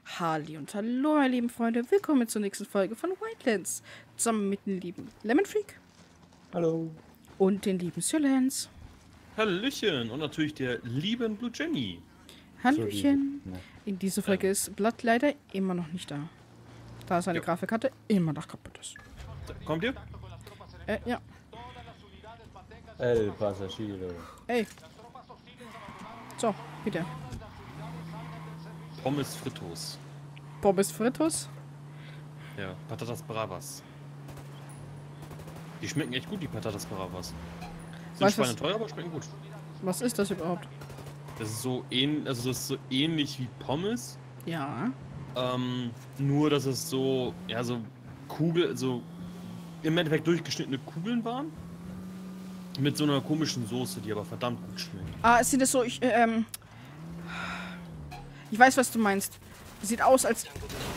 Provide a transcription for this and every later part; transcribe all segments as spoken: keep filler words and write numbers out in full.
Halli und hallo, meine lieben Freunde. Willkommen zur nächsten Folge von Wildlands. Zusammen mit dem lieben Lemon Freak. Hallo. Und den lieben Sir Lance. Hallöchen. Und natürlich der lieben Blue Jenny. Hallöchen. So, ja. In dieser Folge ähm. ist Blood leider immer noch nicht da. Da seine ja. Grafikkarte immer noch kaputt ist. Kommt ihr? Äh, ja. El Passagiero. Ey. So, bitte. Pommes fritos. Pommes fritos? Ja, Patatas Bravas. Die schmecken echt gut, die Patatas Bravas. Sind schweineteuer, aber schmecken gut. Was ist das überhaupt? Das ist so ähnlich, also das ist so ähnlich wie Pommes. Ja. Ähm, nur, dass es so, ja, so Kugel, so im Endeffekt durchgeschnittene Kugeln waren. Mit so einer komischen Soße, die aber verdammt gut schmeckt. Ah, es sieht das so, ich, ähm... Ich weiß, was du meinst. Sieht aus, als...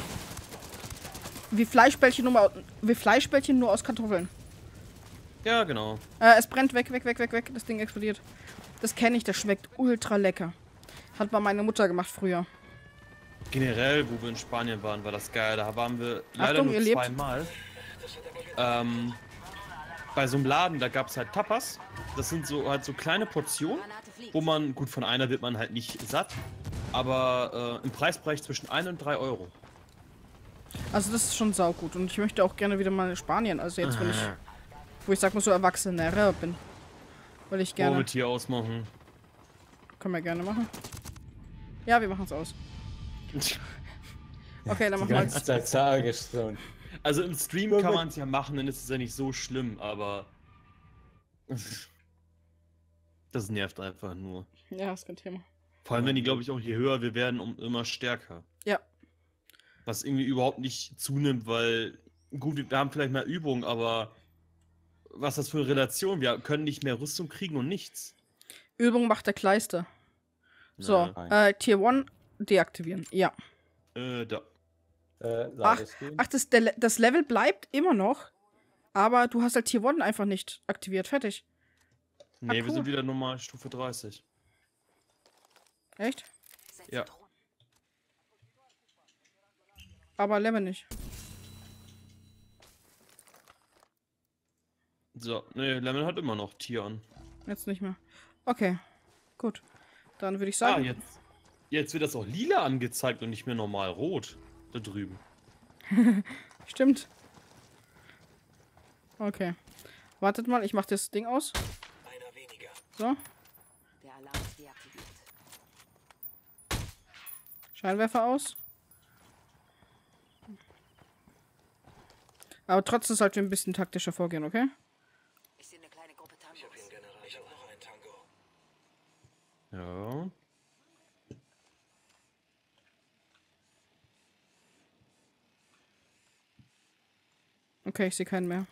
Wie Fleischbällchen nur, wie Fleischbällchen nur aus Kartoffeln. Ja, genau. Äh, es brennt weg, weg, weg, weg, weg. Das Ding explodiert. Das kenne ich, das schmeckt ultra lecker. Hat mal meine Mutter gemacht früher. Generell, wo wir in Spanien waren, war das geil. Da waren wir leider Achtung, nur zweimal. Ähm, bei so einem Laden, da gab es halt Tapas. Das sind so halt so kleine Portionen, wo man, gut, von einer wird man halt nicht satt, aber äh, im Preisbereich zwischen ein und drei Euro. Also das ist schon saugut. Und ich möchte auch gerne wieder mal in Spanien. Also jetzt, wenn ich, wo ich sag mal so erwachsener bin. Weil ich gerne... Wo wir hier ausmachen. Können wir gerne machen. Ja, wir machen es aus. Okay, dann machen wir es. Also im Stream kann man es ja machen, dann ist es ja nicht so schlimm, aber... Das nervt einfach nur. Ja, ist kein Thema. Vor allem, wenn die, glaube ich, auch je höher wir werden, um immer stärker. Ja. Was irgendwie überhaupt nicht zunimmt, weil... Gut, wir haben vielleicht mehr Übung, aber... Was ist das für eine Relation? Wir können nicht mehr Rüstung kriegen und nichts. Übung macht der Kleister. So, äh, Tier eins deaktivieren. Ja. Äh, da. Äh, ach, ach das, der, das Level bleibt immer noch, aber du hast halt Tier eins einfach nicht aktiviert. Fertig. Nee, ah, cool. Wir sind wieder normal Stufe dreißig. Echt? Ja. Aber Level nicht. So, ne, Lemon hat immer noch Tier an. Jetzt nicht mehr. Okay, gut. Dann würde ich sagen... Ah, jetzt, jetzt wird das auch lila angezeigt und nicht mehr normal rot. Da drüben. Stimmt. Okay. Wartet mal, ich mach das Ding aus. So. Scheinwerfer aus. Aber trotzdem sollten wir ein bisschen taktischer vorgehen, okay? Ich sehe eine kleine Gruppe Tangos. Ich hab hier einen General. Ich hab noch einen Tango. Ja. Okay, ich sehe keinen mehr.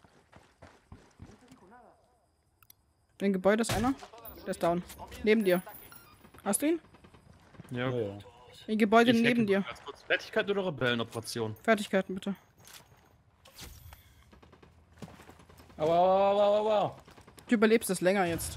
Im Gebäude ist einer. Der ist down. Neben dir. Hast du ihn? Ja. ja, ja. Im Gebäude ich neben dir. Fertigkeit oder Rebellenoperation? Fertigkeiten, bitte. Aua, aua, aua, aua. Du überlebst es länger jetzt.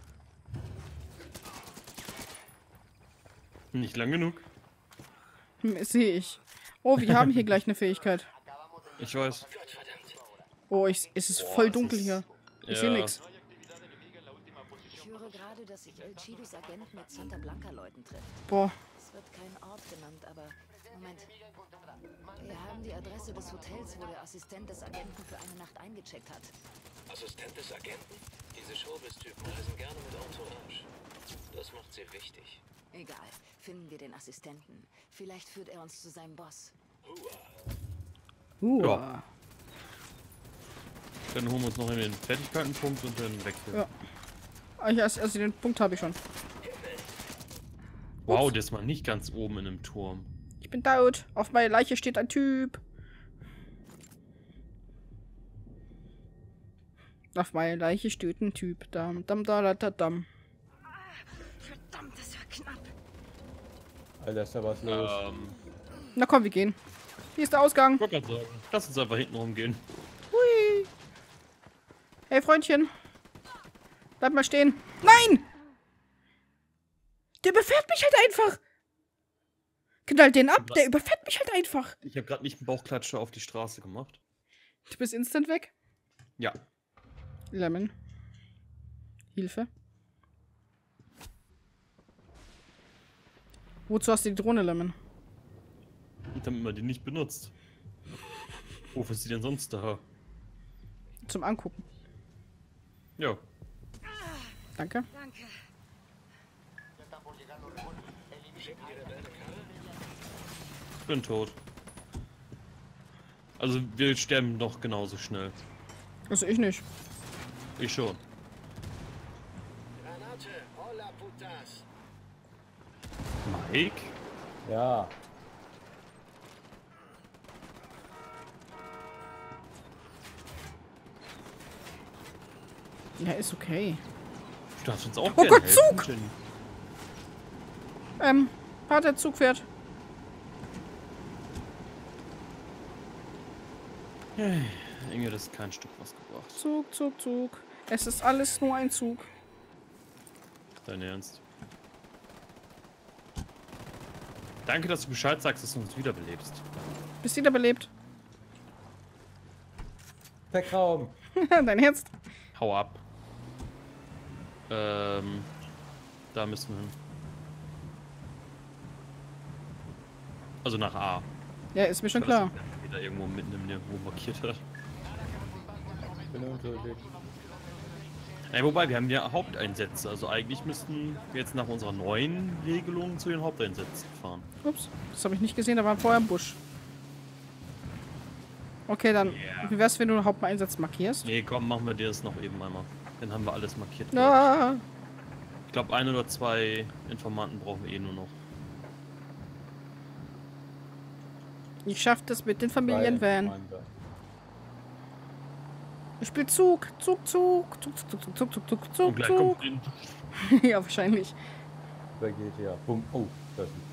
Nicht lang genug. Hm, sehe ich. Oh, wir haben hier gleich eine Fähigkeit. Ich weiß. Oh, ich, es ist voll dunkel hier. Ich ja. sehe nichts. Ich höre gerade, dass sich El Chidus Agent mit Santa Blanca Leuten trifft. Boah. Es wird kein Ort genannt, aber... Moment. Wir haben die Adresse des Hotels, wo der Assistent des Agenten für eine Nacht eingecheckt hat. Assistent des Agenten? Diese Showbiz-Typen reisen gerne mit Entourage. Das macht sie wichtig. Egal. Finden wir den Assistenten. Vielleicht führt er uns zu seinem Boss. Hua. Ja. Dann holen wir uns noch in den Fertigkeitenpunkt und dann weg. Ja. Also, also den Punkt habe ich schon. Wow, der ist mal nicht ganz oben in einem Turm. Ich bin tot. Auf meiner Leiche steht ein Typ. Auf meiner Leiche steht ein Typ. Dam, dam, da, da, dam. Verdammt, das war knapp. Alter, ist da was los? Ähm, Na komm, wir gehen. Hier ist der Ausgang. Ich wollte gerade sagen, lass uns einfach hinten rumgehen. Hui. Hey, Freundchen. Bleib mal stehen. Nein! Der befährt mich halt einfach. Knall den ab, der überfährt mich halt einfach. Ich habe gerade nicht einen Bauchklatscher auf die Straße gemacht. Du bist instant weg. Ja. Lemon. Hilfe. Wozu hast du die Drohne, Lemon? Damit man die nicht benutzt. Wofür ist die denn sonst da? Zum Angucken. Ja. Danke. Danke. Ich bin tot. Also wir sterben doch genauso schnell. Also ich nicht. Ich schon. Granate, hola putas. Mike? Ja. Ja, ist okay. Du darfst uns auch Oh gerne Gott, helfen, Zug! Jenny. Ähm, hat der Zug fährt. Inge, das ist kein Stück was gebracht. Zug, Zug, Zug. Es ist alles nur ein Zug. Dein Ernst? Danke, dass du Bescheid sagst, dass du uns wiederbelebst. Bist wiederbelebt. Vergraben. Dein Herz. Hau ab. Ähm, da müssen wir hin. Also nach A. Ja, ist mir schon Weil klar. das wieder irgendwo mitten im Nirgendwo markiert hat. Bin unterwegs. Ja, wobei, wir haben ja Haupteinsätze. Also eigentlich müssten wir jetzt nach unserer neuen Regelung zu den Haupteinsätzen fahren. Ups, das habe ich nicht gesehen, da war vorher ein Busch. Okay, dann, Yeah. wie wär's, wenn du einen Haupteinsatz markierst? Nee, komm, machen wir dir das noch eben einmal. Dann haben wir alles markiert. Ah, Ich glaube, ein oder zwei Informanten brauchen wir eh nur noch. ich schaff das mit den Familienvan. Nein, Ich spiel Zug, Zug, Zug, Zug, Zug, Zug, Zug, Zug, Zug, Und Zug, gleich Zug. kommt Wind. Ja, wahrscheinlich. Bei G T A. Bumm. Oh, das ist.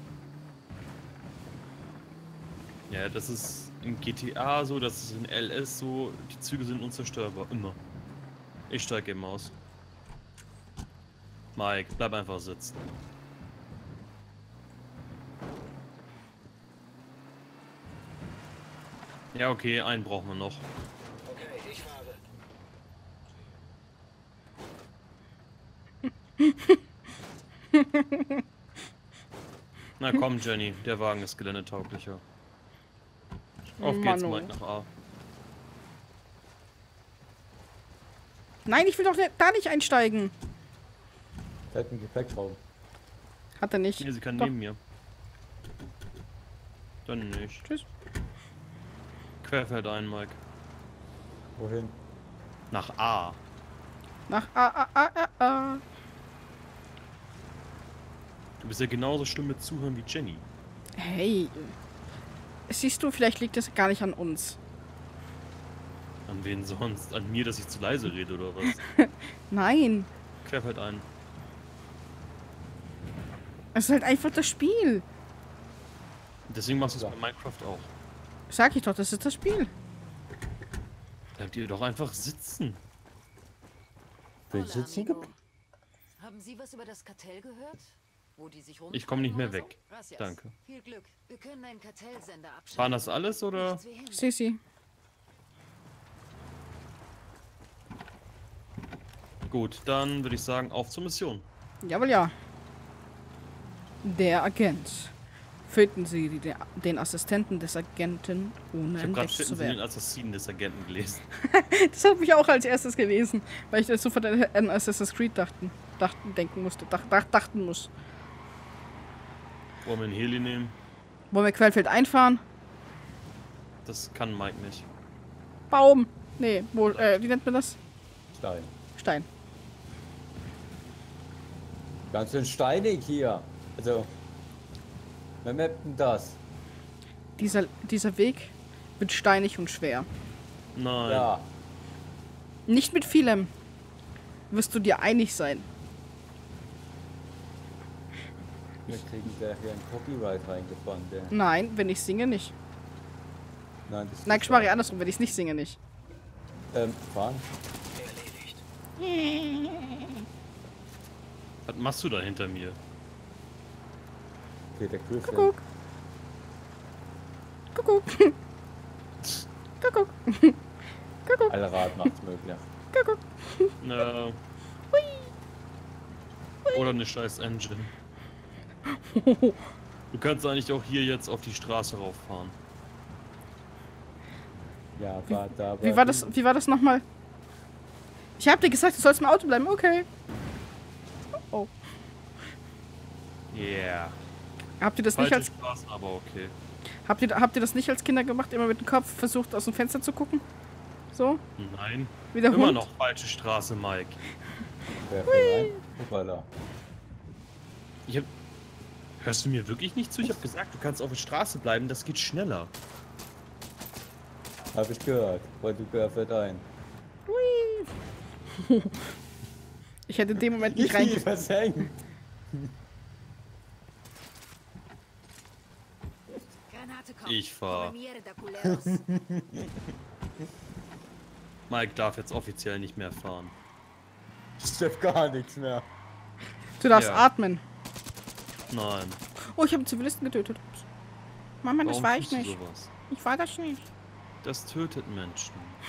Ja, das ist in G T A so, das ist in L S so, die Züge sind unzerstörbar, immer. Ich steige eben aus. Mike, bleib einfach sitzen. Ja, okay, einen brauchen wir noch. Okay, ich fahre. Na komm, Jenny, der Wagen ist geländetauglicher. Auf geht's, Mano. Mike, nach A. Nein, ich will doch da nicht einsteigen. Da hat ein Gepäckraum. Hat er nicht. Nee, sie kann Doch. neben mir. Dann nicht. Tschüss. Querfeld ein, Mike. Wohin? Nach A. Nach A, A, A, A, A. Du bist ja genauso schlimm mit Zuhören wie Jenny. Hey. Siehst du, vielleicht liegt es gar nicht an uns. An wen sonst? An mir, dass ich zu leise rede oder was? Nein. Querfeld ein. Es ist halt einfach das Spiel. Deswegen machst du es Ja. bei Minecraft auch. Sag ich doch, das ist das Spiel. Bleibt ihr doch einfach sitzen. Will Hola, sitzen amigo. geblieben? Haben Sie was über das Kartell gehört? Wo die sich Ich komm nicht mehr rumtreiben oder weg. so? Gracias. Danke. Viel Glück. Wir können einen Kartellsender abschalten. Waren das alles oder? Nichts wie hin. Sisi. Gut, dann würde ich sagen, auf zur Mission. Jawohl, ja. Der Agent. Finden Sie die, den Assistenten des Agenten, ohne Ich habe gerade entdeckt Finden zu Sie den werden. Assassinen des Agenten gelesen. Das habe ich auch als erstes gelesen, weil ich das sofort an Assassin's Creed dachten, dachten, denken musste, dach, dach, dachten muss. Wollen wir einen Heli nehmen? Wollen wir Quellfeld einfahren? Das kann Mike nicht. Baum! Nee, wo, äh, wie nennt man das? Stein. Stein. Ganz schön steinig hier. Also. Wer mappt denn das? Dieser, dieser Weg wird steinig und schwer. Nein. Ja. Nicht mit vielem wirst du dir einig sein. Wir kriegen gleich hier ein Copyright reingefangen. Der. Nein, wenn ich singe, nicht. Nein, das ist Nein, ich mache andersrum, wenn ich es nicht singe, nicht. Ähm, fahren. Erledigt. Was machst du da hinter mir? Okay, der Griffin. Kuckuck. Kuckuck. Kuckuck. Kuckuck. Allrad macht's möglich. Kuckuck. Äh, oder eine scheiß Engine. Du kannst eigentlich auch hier jetzt auf die Straße rauffahren. Ja, war da. Wie war das, wie war das nochmal? Ich hab dir gesagt, du sollst im Auto bleiben. Okay. Oh. Yeah. Habt ihr das nicht Falsche als Straßen, aber okay. habt ihr, habt ihr das nicht als Kinder gemacht? Immer mit dem Kopf versucht aus dem Fenster zu gucken? So? Nein. Wie der Immer Hund? noch falsche Straße, Mike. Wer fährt rein? Hoppala. Ich hab... Hörst du mir wirklich nicht zu? Ich hab gesagt, du kannst auf der Straße bleiben, das geht schneller. Hab ich gehört. Wollte wer fährt ein? Hui. Ich hätte in dem Moment nicht rein. versenkt. Granate kommt. Ich fahr. Coloniere da culeros. Mike darf jetzt offiziell nicht mehr fahren. Ich darf gar nichts mehr. Du darfst Ja. atmen. Nein. Oh, ich habe einen Zivilisten getötet. Ups. Mama, das Warum war ich tust du nicht. sowas? Ich war das nicht. Das tötet Menschen.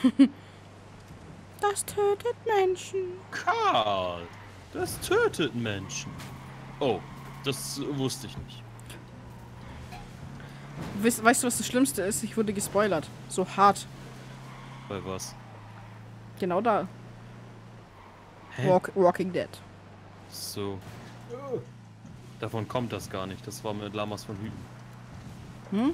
Das tötet Menschen. Karl! Das tötet Menschen. Oh, das wusste ich nicht. Weißt, weißt du, was das Schlimmste ist? Ich wurde gespoilert. So hart. Bei was? Genau da. Hä? Walk, Walking Dead. So. Davon kommt das gar nicht. Das war mit Lamas von Hüten. Hm?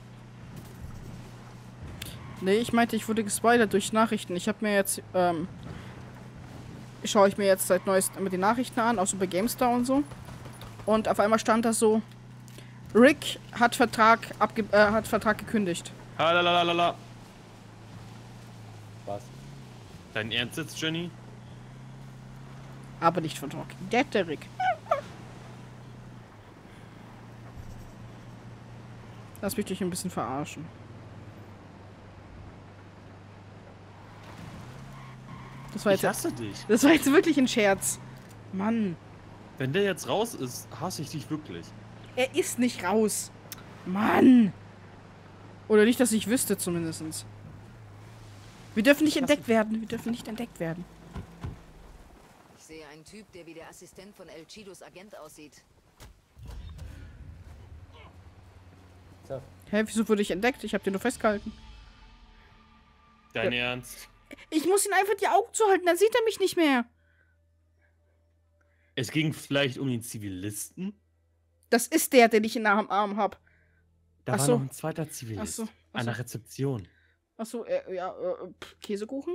Nee, ich meinte, ich wurde gespoilert durch Nachrichten. Ich habe mir jetzt, ähm... schaue ich mir jetzt seit neuestem immer die Nachrichten an, auch so bei GameStar und so. Und auf einmal stand da so... Rick hat Vertrag, abge äh, hat Vertrag gekündigt. Halalalala. Was? Dein Ernst jetzt, Jenny? Aber nicht von Walking Dead, der Rick. Lass mich dich ein bisschen verarschen. Das war Ich jetzt, hasse dich. das war jetzt wirklich ein Scherz. Mann. Wenn der jetzt raus ist, hasse ich dich wirklich. Er ist nicht raus. Mann. Oder nicht, dass ich wüsste zumindest. Wir dürfen nicht entdeckt werden. Wir dürfen nicht entdeckt werden. Ich sehe einen Typ, der wie der Assistent von El Chidos Agent aussieht. So. Hä, wieso wurde ich entdeckt? Ich habe den nur festgehalten. Dein Ernst? Ich muss ihn einfach die Augen zuhalten, dann sieht er mich nicht mehr. Es ging vielleicht um den Zivilisten? Das ist der, den ich in am Arm hab. Da Ach war so. noch ein zweiter Zivilist. Ach so, ach An so. der Rezeption. Achso, äh, ja, äh, pff, Käsekuchen?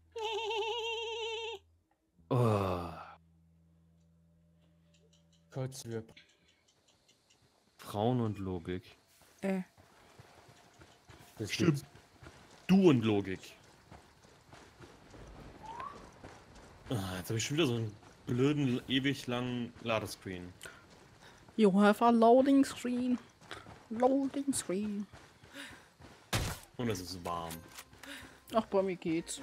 Oh. Kotzwirb. Frauen und Logik. Äh. Das Stimmt. gibt's. Du und Logik. Ah, jetzt habe ich schon wieder so einen blöden, ewig langen Ladescreen. You have a loading screen. Loading screen. Und es ist warm. Ach, bei mir geht's.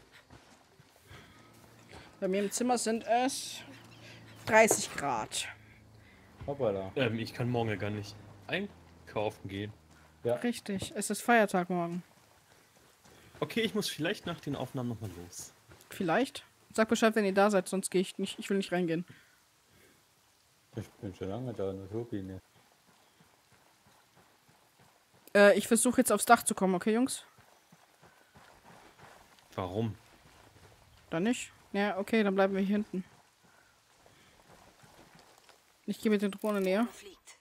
Bei mir im Zimmer sind es dreißig Grad. Hoppala. Ähm, ich kann morgen ja gar nicht einkaufen gehen. Ja. Richtig, es ist Feiertag morgen. Okay, ich muss vielleicht nach den Aufnahmen nochmal los. Vielleicht. Sag Bescheid, wenn ihr da seid, sonst gehe ich nicht. Ich will nicht reingehen. Ich bin schon lange da, nur Tobi nicht. Äh, ich versuche jetzt aufs Dach zu kommen, okay, Jungs? Warum? Dann nicht? Ja, okay, dann bleiben wir hier hinten. Ich gehe mit der Drohne näher. Fliegt.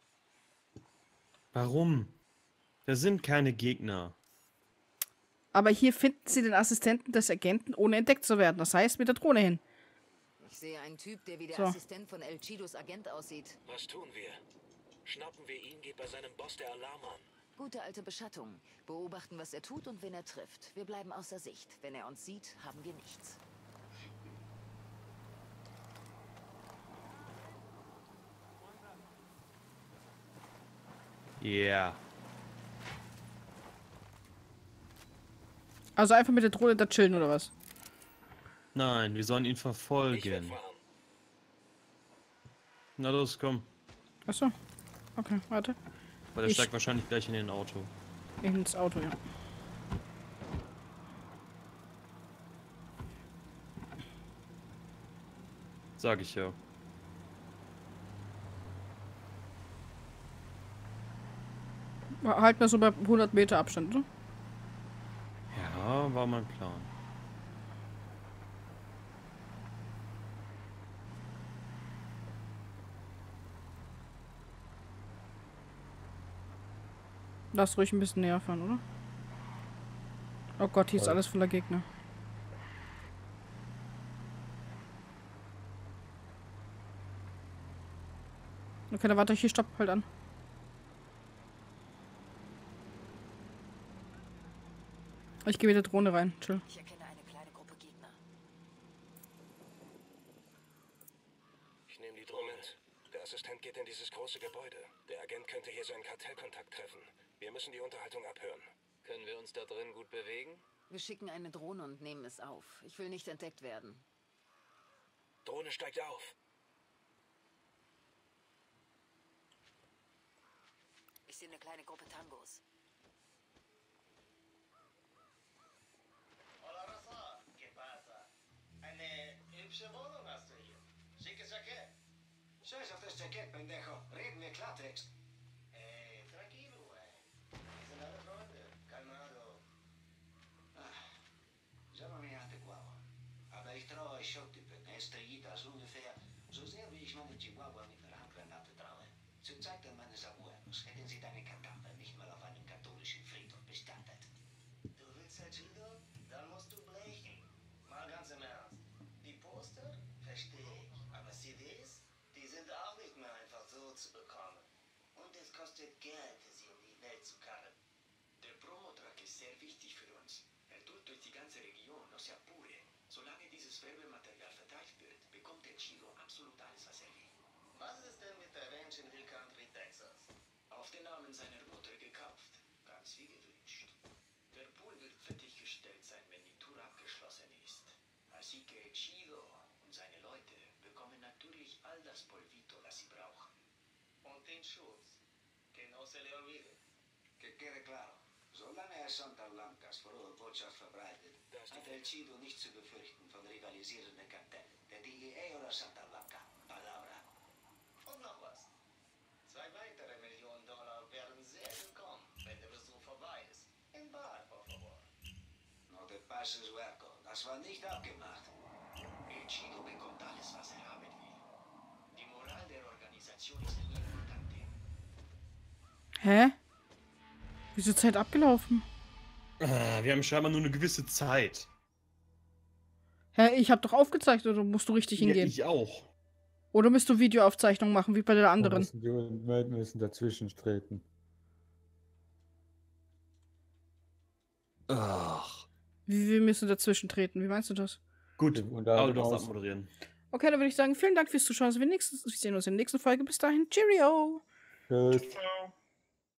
Warum? Da sind keine Gegner. Aber hier finden sie den Assistenten des Agenten, ohne entdeckt zu werden. Das heißt, mit der Drohne hin. Ich sehe einen Typ, der wie der So. Assistent von El Chidos Agent aussieht. Was tun wir? Schnappen wir ihn, geht bei seinem Boss der Alarm an. Gute alte Beschattung. Beobachten, was er tut und wen er trifft. Wir bleiben außer Sicht. Wenn er uns sieht, haben wir nichts. Yeah. Also einfach mit der Drohne da chillen, oder was? Nein, wir sollen ihn Ich werd verfolgen. fahren. Na los, komm. Achso. Okay, warte. Weil der Ich- steigt wahrscheinlich gleich in den Auto. Ins Auto, ja. Sag ich ja. Halt mir so bei hundert Meter Abstand, ne? Ja, war mein Plan. Lass ruhig ein bisschen näher fahren, oder? Oh Gott, hier ist Voll. alles voller Gegner. Okay, dann warte ich hier, stopp halt an. Ich gehe wieder Drohne rein, chill. Ich erkenne eine kleine Gruppe Gegner. Ich nehme die Drohne mit. Der Assistent geht in dieses große Gebäude. Der Agent könnte hier seinen Kartellkontakt treffen. Wir müssen die Unterhaltung abhören. Können wir uns da drin gut bewegen? Wir schicken eine Drohne und nehmen es auf. Ich will nicht entdeckt werden. Drohne steigt auf. Ich sehe eine kleine Gruppe Tangos. Hola, Raza. ¿Qué pasa? Eine hübsche Wohnung hast du hier. Schickes Jackett. Scheiß auf das Jackett, Pendejo. Reden wir Klartext. Ey, tranquilo, güey. Wir sind alle Freunde. Calmado. Ah, llámame anticuado. Aber ich traue euch Schocktypen. Estrellitas ungefähr so sehr, wie ich meine Chihuahua mit einer Handgranate traue. Zur Zeit meines Abuelos hätten sie deine Kadaver nicht mal auf einem katholischen Friedhof bestattet. Du willst El Chido? Dann musst du blechen. Mal ganz im Ernst. Die Poster? Verstehe ich. Aber C Ds? Die sind auch nicht mehr einfach so zu bekommen. Und es kostet Geld, sie um die Welt zu karren. Der Promotrack ist sehr wichtig für uns. Er tourt durch die ganze Region, no se apure. Solange dieses Werbematerial verteilt wird, bekommt der Chido absolut alles, was er will. Was ist denn mit der Ranch in Hill Country, Texas? Auf den Namen seiner Mutter gekauft. Ganz wie gewünscht. Der Pool wird fertiggestellt sein, wenn die Tour abgeschlossen ist. Así que Chido und seine Leute bekommen natürlich all das Polvito, das sie brauchen. Und den Schutz. Que no se le olvide. Que quede claro. Solange er Santa Blancas frohe Botschaft verbreitet, hat El Chido nichts zu befürchten von rivalisierenden Kartellen. Der D E A oder Santa Blanca. Palabra. Und noch was. Zwei weitere Millionen Dollar wären sehr willkommen, wenn der Besuch vorbei ist. In Bar, por favor. No te pases, Huerco. Das war nicht abgemacht. El Chido bekommt alles, was er haben will. Die Moral der Organisation ist nie importante. Hä? Wieso ist die Zeit abgelaufen? Ah, wir haben scheinbar nur eine gewisse Zeit. Hä, ich hab doch aufgezeigt, oder musst du richtig Ja, hingehen? ich auch. Oder musst du Videoaufzeichnung machen, wie bei der Wir anderen? müssen, wir müssen dazwischen treten. Ach. Wie wir müssen dazwischen treten? Wie meinst du das? Gut, Und aber da du darfst aus- abmoderieren. Okay, dann würde ich sagen, vielen Dank fürs Zuschauen. Wir nächstes- wir sehen uns in der nächsten Folge. Bis dahin. Cheerio! Tschüss. Ciao.